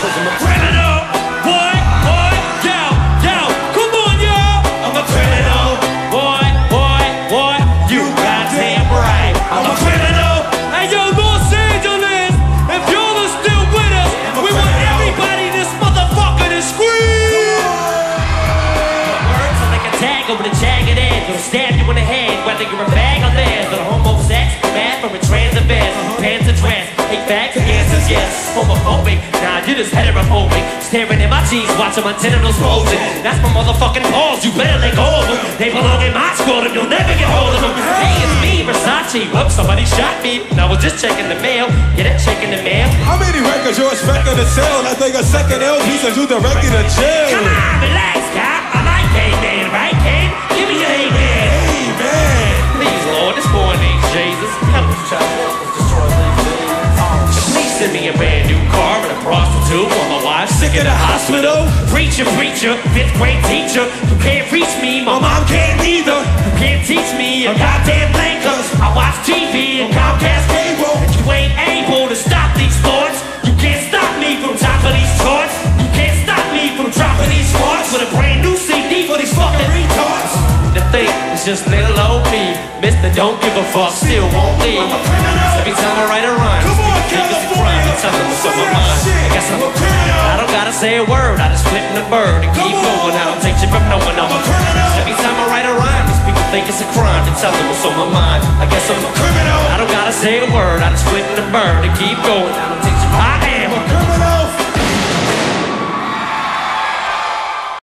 Cause I'm a criminal. Boy, yo, come on, yo. I'm a criminal. Boy, you goddamn right. I'm a criminal. Hey, yo, Los Angeles, if y'all are still with us, we want everybody in this motherfucker to scream. Words are like a tag over the jagged edge. Gonna stab you in the head, whether you're a bag or theirs. But a homo sex, math, or a trans event. Pants and trans, hate facts, answers yes. Homophobic, nah, you're just heterophobic. Staring at my jeans, watching my genitals bulging. That's my motherfucking balls, you better let go of them. They belong in my scrotum, you'll never get hold of them. Hey, it's me, Versace. Whoops, somebody shot me. And I was just checking the mail. Get it, checking the mail. How many records you expecting to sell? I think a second LP says you directly to jail. Come on, relax, cop. I like K-Man, right, Ken? Give me your A-Man. Amen. Please, Lord, this boy named Jesus. Help us, child. Please send me a brand new car and a prostitute while my wife's sick at the hospital. Preacher, fifth grade teacher. You can't reach me, my mom can't either. You can't teach me a goddamn thing, cause I watch TV and Comcast cable. And you ain't able to stop these thoughts. You can't stop me from top of these charts. You can't stop me from dropping these parts with a brand new CD for these fucking retards. The thing is just little old me. Mr. Don't give a fuck, still won't leave. Every time I write a rhyme, think it's a crime. It's something that's on my mind. I guess I'm a criminal. I don't gotta say a word, I just flip the bird and keep going. I don't take shit from no one. I'm a criminal. Every time I write a rhyme, these people think it's a crime. To tell them what's on my mind. I guess I'm a criminal. I don't gotta say a word, I just flip the bird and keep going. I don't take